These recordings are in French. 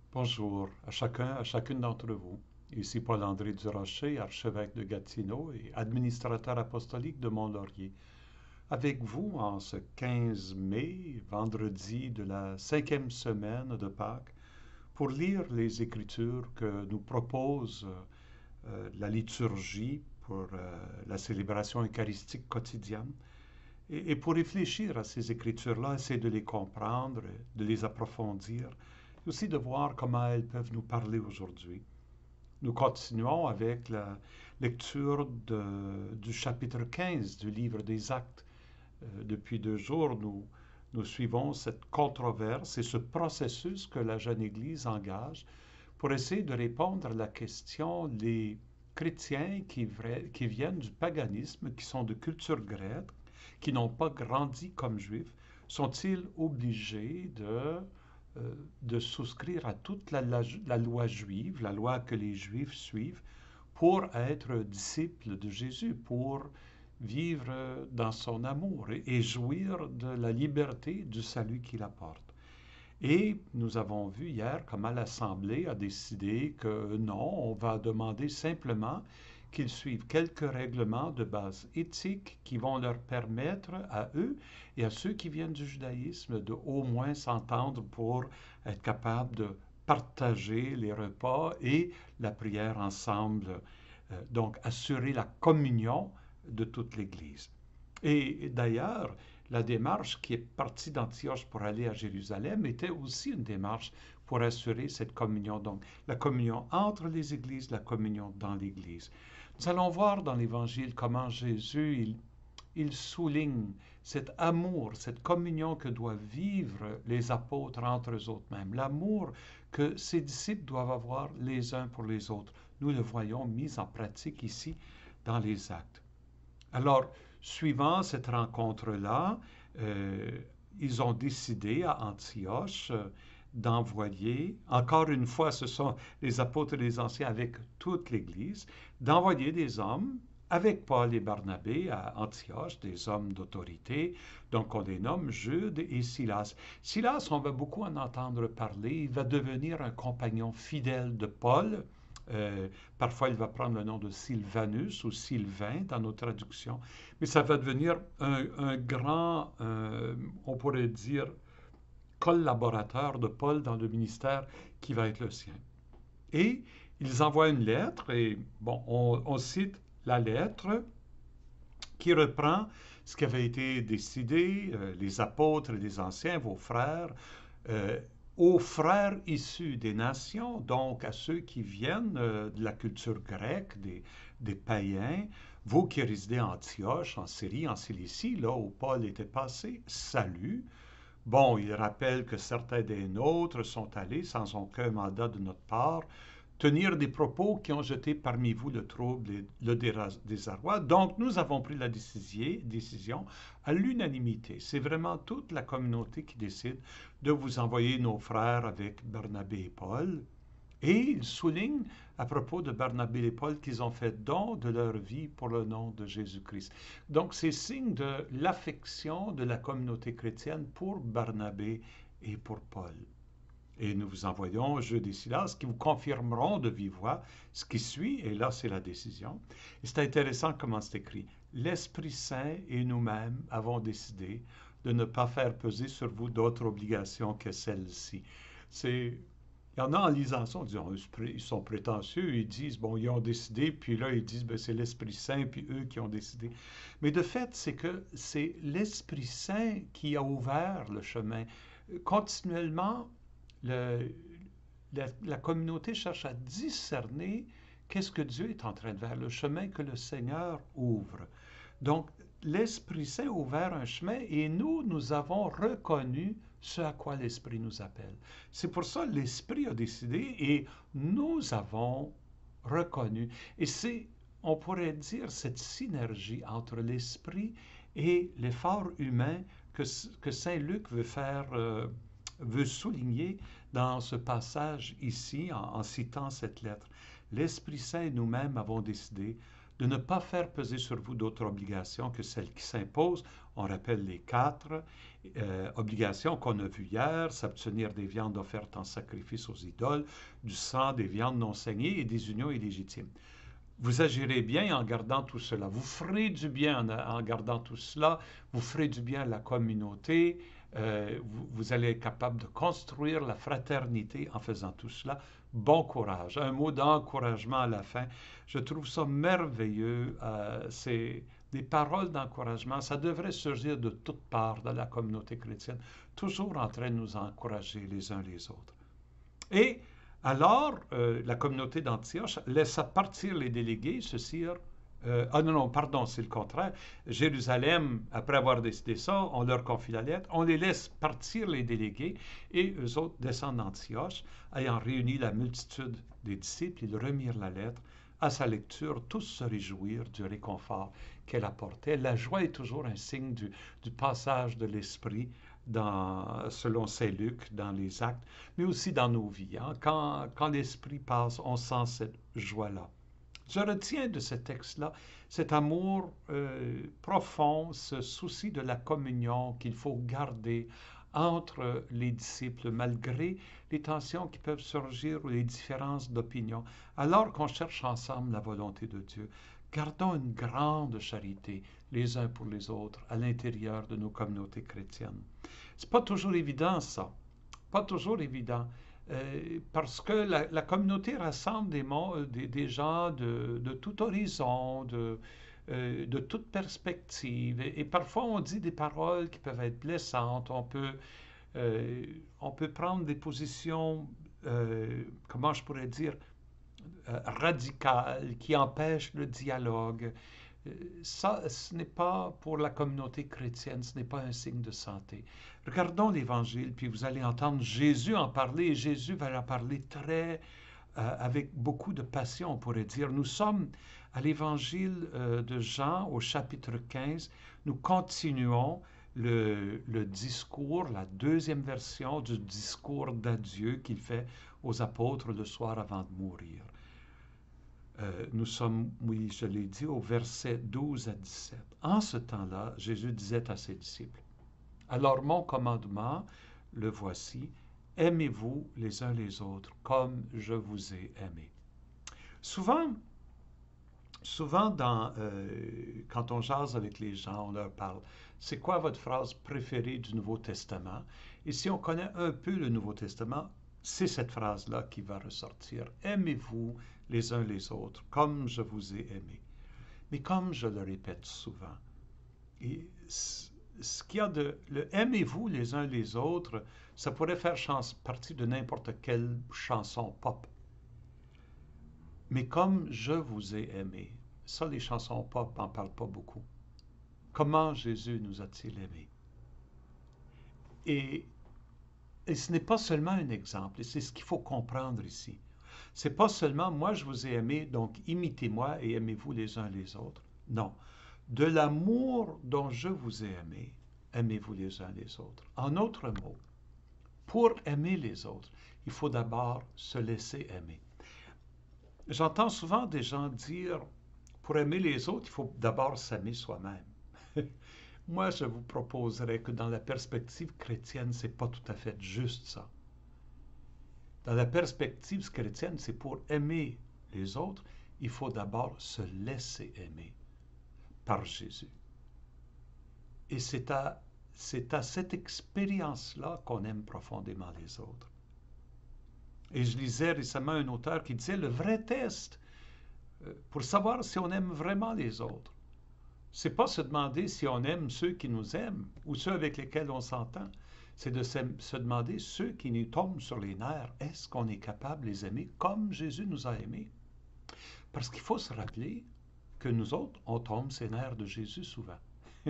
Bonjour à chacune d'entre vous. Ici Paul-André Durocher, archevêque de Gatineau et administrateur apostolique de Mont-Laurier. Avec vous en ce 15 mai, vendredi de la 5e semaine de Pâques, pour lire les Écritures que nous propose la liturgie pour la célébration eucharistique quotidienne, et pour réfléchir à ces Écritures-là, essayer de les comprendre, de les approfondir, et aussi de voir comment elles peuvent nous parler aujourd'hui. Nous continuons avec la lecture du chapitre 15 du livre des Actes. Depuis 2 jours, nous suivons cette controverse et ce processus que la jeune Église engage pour essayer de répondre à la question: les chrétiens qui viennent du paganisme, qui sont de culture grecque, qui n'ont pas grandi comme juifs, sont-ils obligés de souscrire à toute la loi juive, la loi que les juifs suivent, pour être disciples de Jésus, pour vivre dans son amour et jouir de la liberté du salut qu'il apporte? Et nous avons vu hier comment l'Assemblée a décidé que non, on va demander simplement qu'ils suivent quelques règlements de base éthique qui vont leur permettre à eux et à ceux qui viennent du judaïsme de au moins s'entendre pour être capables de partager les repas et la prière ensemble. Donc, assurer la communion de toute l'Église. Et d'ailleurs, la démarche qui est partie d'Antioche pour aller à Jérusalem était aussi une démarche pour assurer cette communion. Donc, la communion entre les églises, la communion dans l'Église. Nous allons voir dans l'Évangile comment Jésus, il souligne cet amour, cette communion que doivent vivre les apôtres entre eux autres mêmes, l'amour que ces disciples doivent avoir les uns pour les autres. Nous le voyons mis en pratique ici dans les actes. Alors, suivant cette rencontre-là, ils ont décidé à Antioche d'envoyer, encore une fois, ce sont les apôtres et les anciens avec toute l'Église, d'envoyer des hommes avec Paul et Barnabé à Antioche, des hommes d'autorité. Donc, on les nomme Jude et Silas. Silas, on va beaucoup en entendre parler. Il va devenir un compagnon fidèle de Paul. Parfois, il va prendre le nom de Sylvanus ou Sylvain dans nos traductions, mais ça va devenir un grand, on pourrait dire, collaborateur de Paul dans le ministère qui va être le sien. Et ils envoient une lettre, et bon, on cite la lettre qui reprend ce qui avait été décidé, les apôtres et les anciens, vos frères, aux frères issus des nations, donc à ceux qui viennent de la culture grecque, des païens, vous qui résidez à Antioche, en Syrie, en Cilicie, là où Paul était passé, salut. Bon, il rappelle que certains des nôtres sont allés sans aucun mandat de notre part tenir des propos qui ont jeté parmi vous le trouble et le désarroi. Donc, nous avons pris la décision à l'unanimité. C'est vraiment toute la communauté qui décide de vous envoyer nos frères avec Barnabé et Paul. Et il souligne à propos de Barnabé et Paul qu'ils ont fait don de leur vie pour le nom de Jésus-Christ. Donc, c'est signe de l'affection de la communauté chrétienne pour Barnabé et pour Paul. Et nous vous envoyons Jude et Silas qui vous confirmeront de vive voix ce qui suit, et là c'est la décision. Et c'est intéressant comment c'est écrit. L'Esprit Saint et nous-mêmes avons décidé de ne pas faire peser sur vous d'autres obligations que celles-ci. Il y en a en lisant ça, on dit, oh, ils sont prétentieux, ils disent, bon, ils ont décidé, puis là, ils disent, ben, c'est l'Esprit Saint, puis eux qui ont décidé. Mais de fait, c'est que c'est l'Esprit Saint qui a ouvert le chemin. Continuellement, le- la communauté cherche à discerner qu'est-ce que Dieu est en train de faire, le chemin que le Seigneur ouvre. Donc, l'Esprit Saint a ouvert un chemin et nous avons reconnu ce à quoi l'Esprit nous appelle. C'est pour ça que l'Esprit a décidé et nous avons reconnu. Et c'est, on pourrait dire, cette synergie entre l'Esprit et l'effort humain que Saint Luc veut souligner dans ce passage ici en citant cette lettre. L'Esprit Saint et nous-mêmes avons décidé de ne pas faire peser sur vous d'autres obligations que celles qui s'imposent. On rappelle les 4 obligations qu'on a vues hier: s'abstenir des viandes offertes en sacrifice aux idoles, du sang, des viandes non saignées et des unions illégitimes. Vous agirez bien en gardant tout cela. Vous ferez du bien en gardant tout cela. Vous ferez du bien à la communauté. Vous allez être capable de construire la fraternité en faisant tout cela. Bon courage. Un mot d'encouragement à la fin. Je trouve ça merveilleux. C'est des paroles d'encouragement. Ça devrait surgir de toutes parts dans la communauté chrétienne, toujours en train de nous encourager les uns les autres. Et alors, la communauté d'Antioche laissa partir les délégués, ah non, non, pardon, c'est le contraire. Jérusalem, après avoir décidé ça, on leur confie la lettre, on les laisse partir les délégués, et eux autres descendent d'Antioche, ayant réuni la multitude des disciples, ils remirent la lettre. À sa lecture, tous se réjouirent du réconfort qu'elle apportait. La joie est toujours un signe du passage de l'Esprit selon Saint Luc, dans les actes, mais aussi dans nos vies. Hein. Quand l'Esprit passe, on sent cette joie-là. Je retiens de ce texte-là cet amour profond, ce souci de la communion qu'il faut garder entre les disciples, malgré les tensions qui peuvent surgir ou les différences d'opinion. Alors qu'on cherche ensemble la volonté de Dieu, gardons une grande charité les uns pour les autres à l'intérieur de nos communautés chrétiennes. C'est pas toujours évident, ça. Pas toujours évident. Parce que la communauté rassemble des gens de tout horizon, de toute perspective. Et parfois, on dit des paroles qui peuvent être blessantes. On peut prendre des positions, comment je pourrais dire, radicales, qui empêchent le dialogue. Ça, ce n'est pas pour la communauté chrétienne, ce n'est pas un signe de santé. Regardons l'Évangile, puis vous allez entendre Jésus en parler, et Jésus va en parler avec beaucoup de passion, on pourrait dire. Nous sommes à l'Évangile de Jean, au chapitre 15. Nous continuons le discours, la deuxième version du discours d'adieu qu'il fait aux apôtres le soir avant de mourir. Nous sommes, oui, je l'ai dit, au verset 12 à 17. En ce temps-là, Jésus disait à ses disciples: alors mon commandement, le voici, aimez-vous les uns les autres comme je vous ai aimé. Souvent quand on jase avec les gens, on leur parle, c'est quoi votre phrase préférée du Nouveau Testament? Et si on connaît un peu le Nouveau Testament, c'est cette phrase-là qui va ressortir. Aimez-vous les uns les autres comme je vous ai aimé. Mais comme je le répète souvent, et ce qu'il y a le aimez-vous les uns les autres, ça pourrait faire partie de n'importe quelle chanson pop. Mais comme je vous ai aimé, ça, les chansons pop n'en parlent pas beaucoup. Comment Jésus nous a-t-il aimés? Et ce n'est pas seulement un exemple, et c'est ce qu'il faut comprendre ici. C'est pas seulement moi je vous ai aimé, donc imitez-moi et aimez-vous les uns les autres. Non. De l'amour dont je vous ai aimé, aimez-vous les uns les autres. En d'autres mots, pour aimer les autres, il faut d'abord se laisser aimer. J'entends souvent des gens dire, pour aimer les autres, il faut d'abord s'aimer soi-même. Moi, je vous proposerais que dans la perspective chrétienne, c'est pas tout à fait juste ça. Dans la perspective chrétienne, c'est pour aimer les autres, il faut d'abord se laisser aimer par Jésus. Et c'est à cette expérience-là qu'on aime profondément les autres. Et je lisais récemment un auteur qui disait, le vrai test pour savoir si on aime vraiment les autres, c'est pas se demander si on aime ceux qui nous aiment ou ceux avec lesquels on s'entend, c'est de se demander ceux qui nous tombent sur les nerfs, est-ce qu'on est capable de les aimer comme Jésus nous a aimés? Parce qu'il faut se rappeler que nous autres, on tombe ces nerfs de Jésus souvent.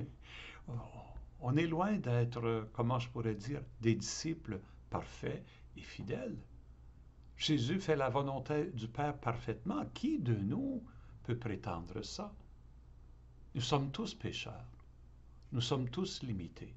On est loin d'être, comment je pourrais dire, des disciples parfaits et fidèles. Jésus fait la volonté du Père parfaitement. Qui de nous peut prétendre ça? Nous sommes tous pécheurs. Nous sommes tous limités.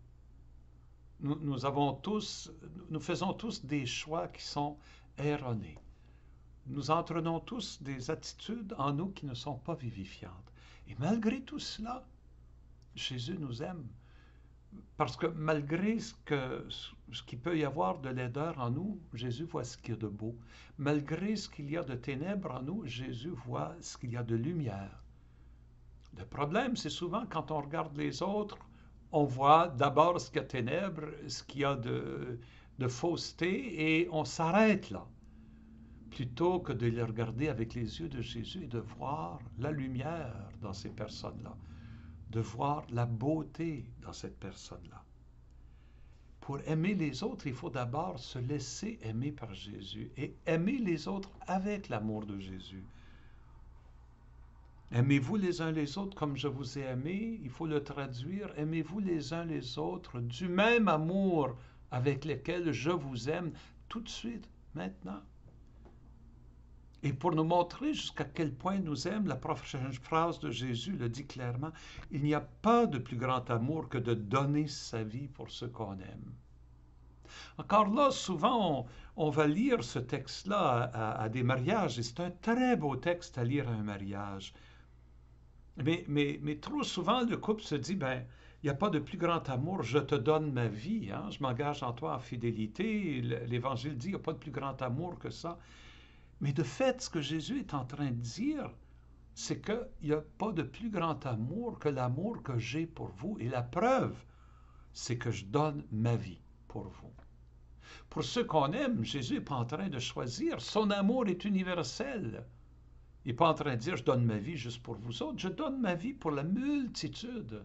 Nous faisons tous des choix qui sont erronés. nous entraînons tous des attitudes en nous qui ne sont pas vivifiantes. Et malgré tout cela, Jésus nous aime. Parce que malgré ce qu'il peut y avoir de laideur en nous, Jésus voit ce qu'il y a de beau. Malgré ce qu'il y a de ténèbres en nous, Jésus voit ce qu'il y a de lumière. Le problème, c'est souvent quand on regarde les autres, on voit d'abord ce qu'il y a de ténèbres, ce qu'il y a de fausseté, et on s'arrête là. Plutôt que de les regarder avec les yeux de Jésus et de voir la lumière dans ces personnes-là, de voir la beauté dans cette personne-là. Pour aimer les autres, il faut d'abord se laisser aimer par Jésus et aimer les autres avec l'amour de Jésus. Aimez-vous les uns les autres comme je vous ai aimé, il faut le traduire, aimez-vous les uns les autres du même amour avec lequel je vous aime tout de suite, maintenant. Et pour nous montrer jusqu'à quel point nous aime, la prochaine phrase de Jésus le dit clairement, il n'y a pas de plus grand amour que de donner sa vie pour ceux qu'on aime. Encore là, souvent, on va lire ce texte-là à des mariages, et c'est un très beau texte à lire à un mariage. Mais trop souvent, le couple se dit, ben, il n'y a pas de plus grand amour, je te donne ma vie, hein, je m'engage en toi en fidélité. L'Évangile dit, il n'y a pas de plus grand amour que ça. Mais de fait, ce que Jésus est en train de dire, c'est qu'il n'y a pas de plus grand amour que l'amour que j'ai pour vous. Et la preuve, c'est que je donne ma vie pour vous. Pour ceux qu'on aime, Jésus n'est pas en train de choisir. Son amour est universel. Il n'est pas en train de dire, je donne ma vie juste pour vous autres. Je donne ma vie pour la multitude.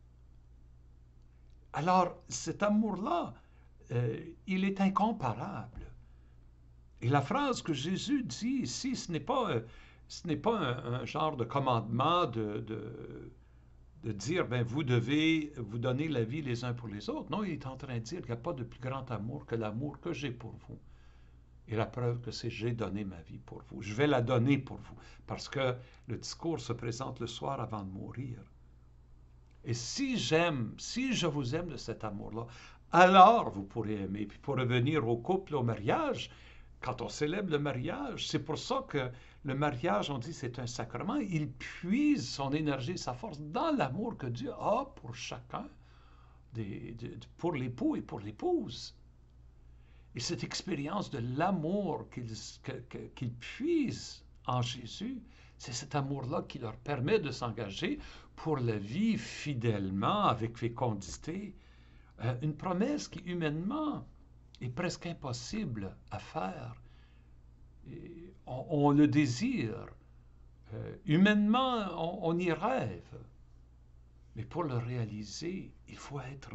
Alors, cet amour-là, il est incomparable. Et la phrase que Jésus dit ici, ce n'est pas un genre de commandement de dire, ben, vous devez vous donner la vie les uns pour les autres. Non, il est en train de dire qu'il n'y a pas de plus grand amour que l'amour que j'ai pour vous. Et la preuve que c'est j'ai donné ma vie pour vous. Je vais la donner pour vous, parce que le discours se présente le soir avant de mourir. Et si je vous aime de cet amour-là, alors vous pourrez aimer. Puis pour revenir au couple, au mariage, quand on célèbre le mariage, c'est pour ça que le mariage, on dit, c'est un sacrement. Il puise son énergie, sa force dans l'amour que Dieu a pour chacun, pour l'époux et pour l'épouse. Et cette expérience de l'amour qu'il puise en Jésus, c'est cet amour-là qui leur permet de s'engager pour la vie fidèlement, avec fécondité. Une promesse qui, humainement, est presque impossible à faire. Et on le désire. Humainement, on y rêve. Mais pour le réaliser, il faut être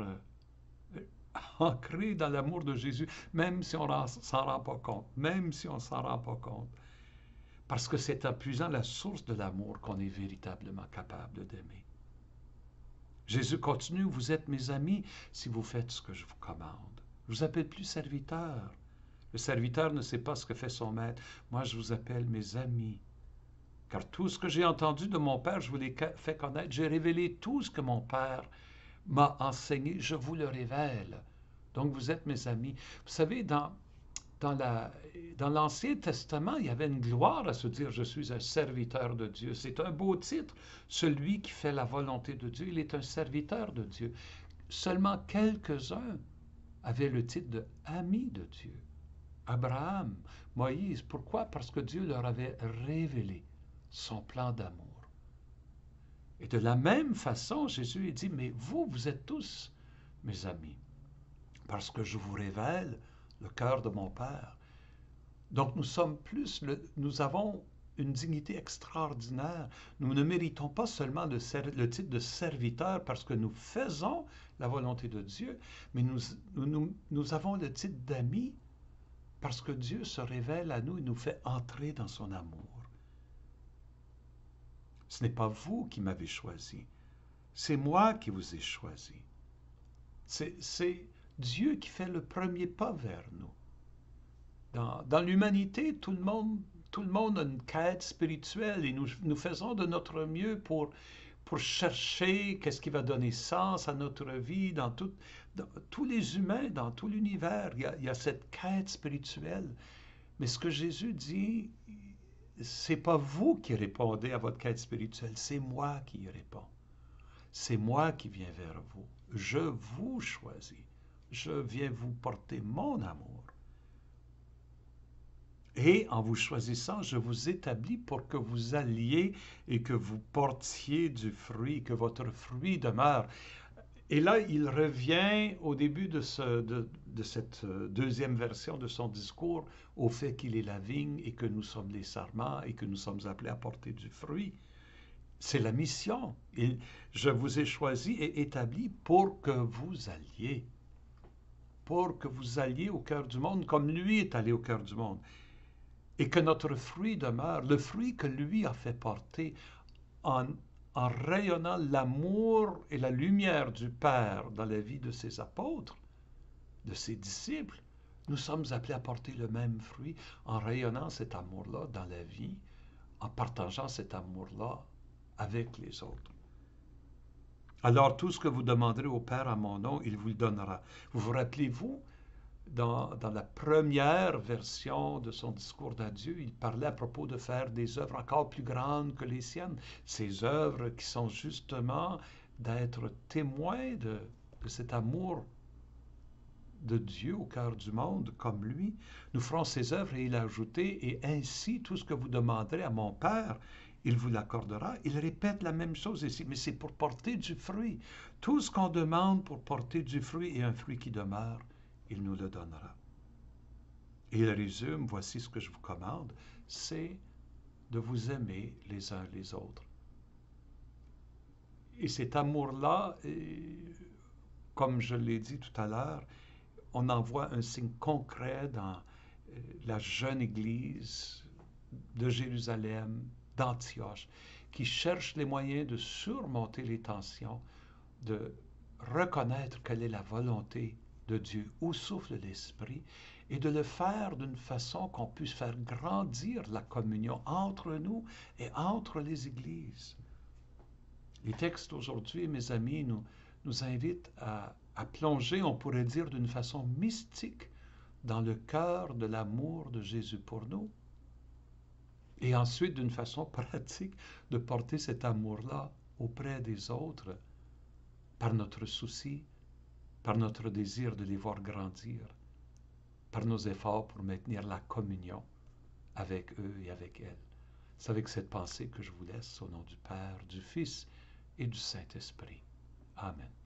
ancré dans l'amour de Jésus, même si on ne s'en rend pas compte. Même si on ne s'en rend pas compte. Parce que c'est en puisant la source de l'amour qu'on est véritablement capable d'aimer. Jésus continue, vous êtes mes amis si vous faites ce que je vous commande. Je vous appelle plus serviteur. Le serviteur ne sait pas ce que fait son maître. Moi, je vous appelle mes amis. Car tout ce que j'ai entendu de mon Père, je vous l'ai fait connaître. J'ai révélé tout ce que mon Père m'a enseigné. Je vous le révèle. Donc, vous êtes mes amis. Vous savez, dans l'Ancien Testament, il y avait une gloire à se dire « Je suis un serviteur de Dieu ». C'est un beau titre. Celui qui fait la volonté de Dieu, il est un serviteur de Dieu. Seulement quelques-uns avaient le titre de « ami de Dieu ». Abraham, Moïse. Pourquoi? Parce que Dieu leur avait révélé son plan d'amour. Et de la même façon, Jésus dit, mais vous êtes tous mes amis, parce que je vous révèle le cœur de mon Père. Donc nous avons une dignité extraordinaire. Nous ne méritons pas seulement le titre de serviteur parce que nous faisons la volonté de Dieu, mais nous avons le titre d'amis parce que Dieu se révèle à nous et nous fait entrer dans son amour. Ce n'est pas vous qui m'avez choisi, c'est moi qui vous ai choisi. C'est Dieu qui fait le premier pas vers nous. Dans l'humanité, tout le monde a une quête spirituelle et nous faisons de notre mieux pour chercher qu'est-ce qui va donner sens à notre vie. Dans tous les humains, dans tout l'univers, il y a cette quête spirituelle. Mais ce que Jésus dit, c'est pas vous qui répondez à votre quête spirituelle, c'est moi qui y réponds. C'est moi qui viens vers vous. Je vous choisis. Je viens vous porter mon amour. Et en vous choisissant, je vous établis pour que vous alliez et que vous portiez du fruit, que votre fruit demeure. Et là, il revient au début de cette deuxième version de son discours au fait qu'il est la vigne et que nous sommes les sarments et que nous sommes appelés à porter du fruit. C'est la mission. Et je vous ai choisi et établi pour que vous alliez. Pour que vous alliez au cœur du monde comme lui est allé au cœur du monde. Et que notre fruit demeure, le fruit que lui a fait porter en, en rayonnant l'amour et la lumière du Père dans la vie de ses apôtres, de ses disciples. Nous sommes appelés à porter le même fruit en rayonnant cet amour-là dans la vie, en partageant cet amour-là avec les autres. Alors, tout ce que vous demanderez au Père à mon nom, il vous le donnera. Vous rappelez-vous, dans la première version de son discours d'adieu, il parlait à propos de faire des œuvres encore plus grandes que les siennes. Ces œuvres qui sont justement d'être témoins de cet amour de Dieu au cœur du monde, comme lui. Nous ferons ces œuvres, et il a ajouté, et ainsi tout ce que vous demanderez à mon Père, il vous l'accordera. Il répète la même chose ici, mais c'est pour porter du fruit. Tout ce qu'on demande pour porter du fruit et un fruit qui demeure, il nous le donnera. Et il résume, voici ce que je vous commande, c'est de vous aimer les uns les autres. Et cet amour-là, comme je l'ai dit tout à l'heure, on en voit un signe concret dans la jeune Église de Jérusalem, d'Antioche, qui cherche les moyens de surmonter les tensions, de reconnaître quelle est la volonté de Dieu, où souffle l'Esprit, et de le faire d'une façon qu'on puisse faire grandir la communion entre nous et entre les églises. Les textes d'aujourd'hui, mes amis, nous invitent à plonger, on pourrait dire d'une façon mystique, dans le cœur de l'amour de Jésus pour nous. Et ensuite, d'une façon pratique, de porter cet amour-là auprès des autres par notre souci, par notre désir de les voir grandir, par nos efforts pour maintenir la communion avec eux et avec elles. C'est avec cette pensée que je vous laisse au nom du Père, du Fils et du Saint-Esprit. Amen.